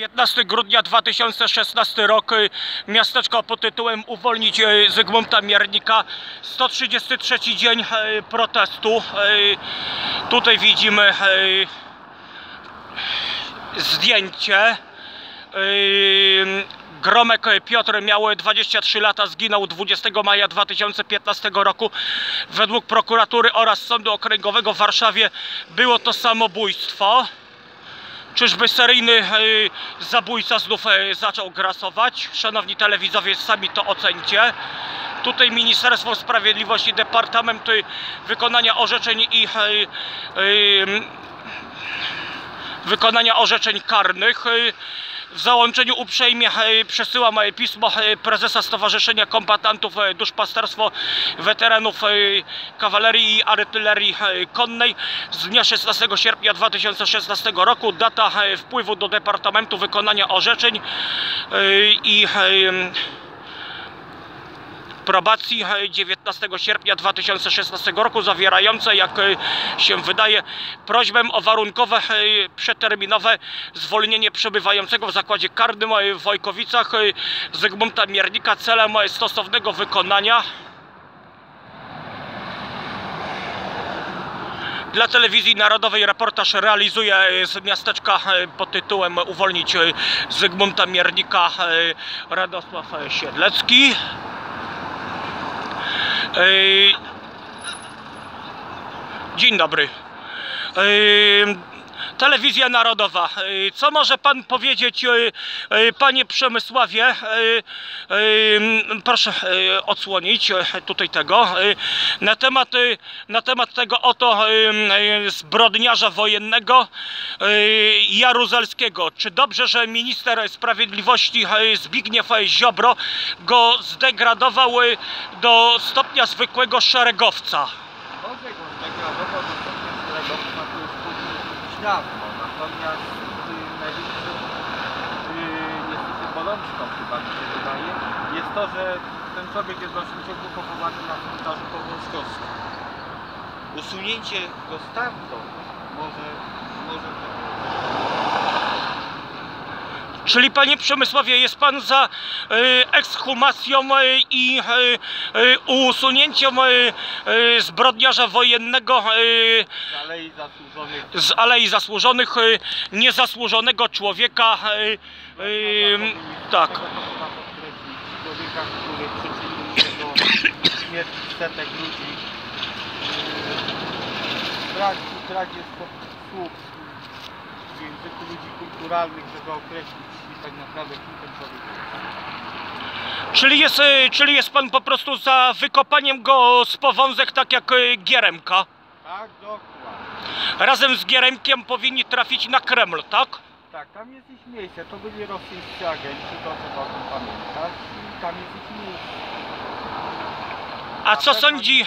15 grudnia 2016 rok, miasteczko pod tytułem Uwolnić Zygmunta Miernika, 133 dzień protestu. Tutaj widzimy zdjęcie. Gromek Piotr miał 23 lata, zginął 20 maja 2015 roku. Według prokuratury oraz Sądu Okręgowego w Warszawie było to samobójstwo. Czyżby seryjny zabójca znów zaczął grasować? Szanowni telewidzowie, sami to ocencie. Tutaj Ministerstwo Sprawiedliwości, Departament Wykonania Orzeczeń i Wykonania Orzeczeń Karnych. W załączeniu uprzejmie przesyłam pismo prezesa Stowarzyszenia Kombatantów Duszpasterstwo Weteranów Kawalerii i Artylerii Konnej z dnia 16 sierpnia 2016 roku. Data wpływu do Departamentu Wykonania Orzeczeń i Probacji 19 sierpnia 2016 roku, zawierające, jak się wydaje, prośbę o warunkowe, przeterminowe zwolnienie przebywającego w zakładzie karnym w Wojkowicach Zygmunta Miernika celem stosownego wykonania. Dla Telewizji Narodowej reportaż realizuje z miasteczka pod tytułem Uwolnić Zygmunta Miernika Radosław Siedlecki. Dzień dobry. Telewizja Narodowa. Co może pan powiedzieć, panie Przemysławie? Proszę odsłonić tutaj tego. Na temat tego oto zbrodniarza wojennego Jaruzelskiego. Czy dobrze, że minister sprawiedliwości Zbigniew Ziobro go zdegradował do stopnia zwykłego szeregowca? Dobrze go zdegradował do stopnia szeregowca, to jest później dawno. Natomiast największą niestety bolączką, chyba mi się wydaje, jest to, że ten człowiek jest w dalszym ciągu pochowany na cmentarzu powązkowskim. Usunięcie go stamtąd może Czyli, panie Przemysławie, jest pan za ekshumacją i usunięciem zbrodniarza wojennego z Alei Zasłużonych, niezasłużonego człowieka, tak. Człowieka, który przyczynił się do śmierci setek ludzi. Brak jest słów w języku ludzi kulturalnych, żeby określić tak naprawdę, kim ten człowiek jest. Czyli jest pan po prostu za wykopaniem go z powązek, tak jak Gieremka? Tak, dokładnie. Razem z Gieremkiem powinni trafić na Kreml, tak? Tak, tam jest ich miejsce. To byli rosyjscy agenci, to trzeba o tym pamiętać. I tam jest ich miejsce. A co sądzi...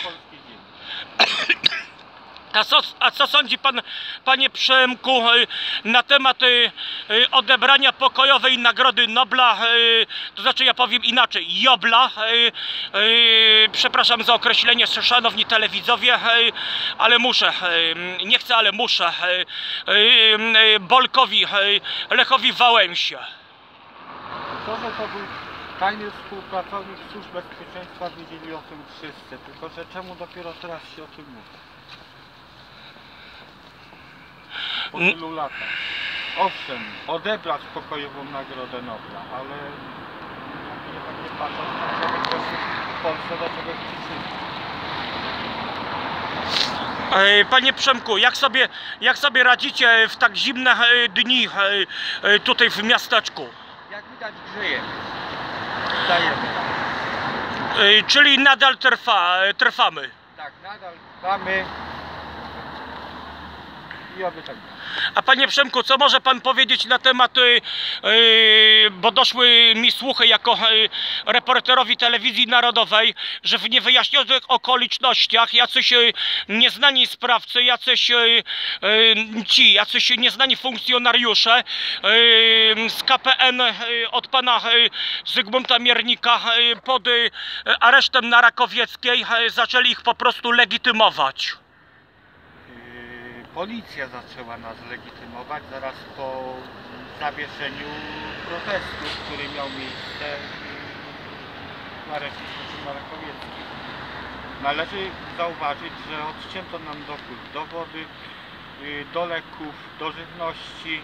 A co sądzi pan, panie Przemku, na temat odebrania pokojowej Nagrody Nobla, to znaczy ja powiem inaczej, Jobla, przepraszam za określenie, szanowni telewidzowie, ale muszę, nie chcę, ale muszę, Bolkowi, Lechowi Wałęsie. To, że to był tajny współpracownik służb bezpieczeństwa, wiedzieli o tym wszyscy, tylko że czemu dopiero teraz się o tym mówi? Po tylu latach. Owszem, odebrać pokojową Nagrodę Nobla, ale nie takie patrzeć, na człowiek w Polsce do czegoś przyczynił. Panie Przemku, jak sobie radzicie w tak zimne dni tutaj w miasteczku? Jak widać, grzejemy. Dajemy. Czyli nadal trwamy. Tak, nadal trwamy. I oby tak było. A panie Przemku, co może pan powiedzieć na temat, bo doszły mi słuchy jako reporterowi Telewizji Narodowej, że w niewyjaśnionych okolicznościach jacyś nieznani sprawcy, jacyś nieznani funkcjonariusze z KPN od pana Zygmunta Miernika pod aresztem na Rakowieckiej zaczęli ich po prostu legitymować. Policja zaczęła nas legitymować zaraz po zawieszeniu protestu, który miał miejsce na Reciszewskim Marekowieckim. Należy zauważyć, że odcięto nam dopływ do wody, do leków, do żywności.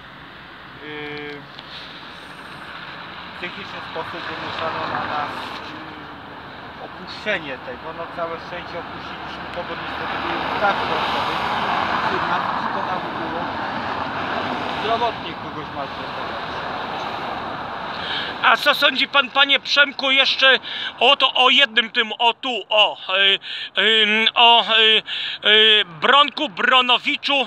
W psychiczny sposób wymuszano na nas opuszczenie tego. No całe szczęście opuściliśmy to, bo niestety były straszne osoby, których nas szkoda by było zdrowotnie kogoś maltretować. A co sądzi pan, panie Przemku, jeszcze o jednym tym, Bronku Bronowiczu,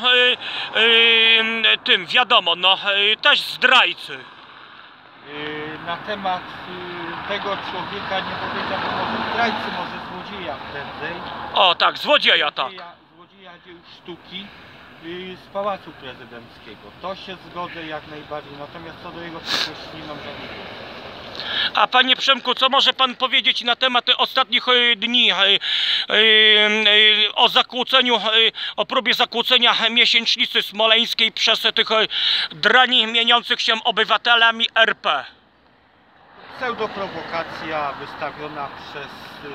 tym, wiadomo, no, też zdrajcy. Na temat tego człowieka nie powiedziałbym może zdrajcy, może złodzieja prędzej. O tak, złodzieja, tak. Złodzieja dzieł sztuki z Pałacu Prezydenckiego. To się zgodzę jak najbardziej, natomiast co do jego przeszłości nie mam żadnych. A panie Przemku, co może pan powiedzieć na temat ostatnich dni o zakłóceniu, o próbie zakłócenia miesięcznicy smoleńskiej przez tych drani mieniących się obywatelami RP? Pseudoprowokacja wystawiona przez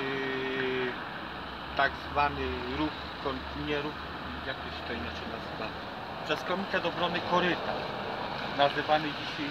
tak zwany ruch, nie ruch, jak to się to inaczej nazywa, przez Komitet Obrony Koryta, nazywany dzisiaj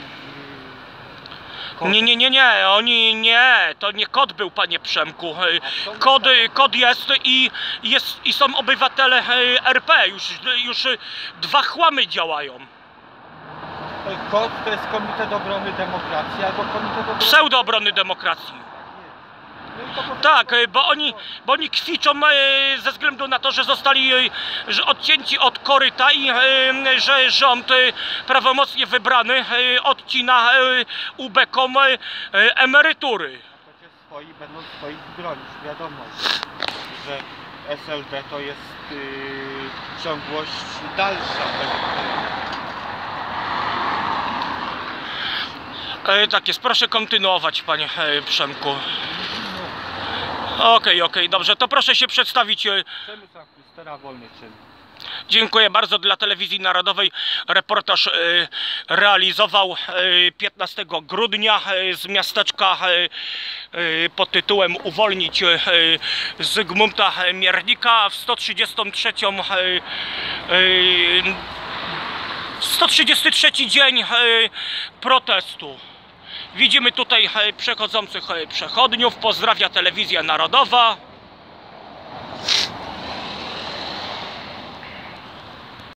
Nie, to nie kod był, panie Przemku. Kod jest i są obywatele RP, już dwa chłamy działają. Kod to jest Komitet Obrony Demokracji albo Komitet Obrony... Pseudoobrony demokracji. Tak, bo oni kwiczą ze względu na to, że zostali odcięci od koryta i że rząd prawomocnie wybrany odcina UB-kom emerytury. Swoi będą swoich bronić. Wiadomo, że SLD to jest ciągłość dalsza. Tak jest, proszę kontynuować, panie Przemku. Okej, dobrze, to proszę się przedstawić. Przemysław Krystera, Wolny Czyn. Dziękuję bardzo. Dla Telewizji Narodowej reportaż realizował 15 grudnia z miasteczka pod tytułem Uwolnić Zygmunta Miernika w 133 dzień protestu. Widzimy tutaj przechodzących przechodniów. Pozdrawia Telewizja Narodowa.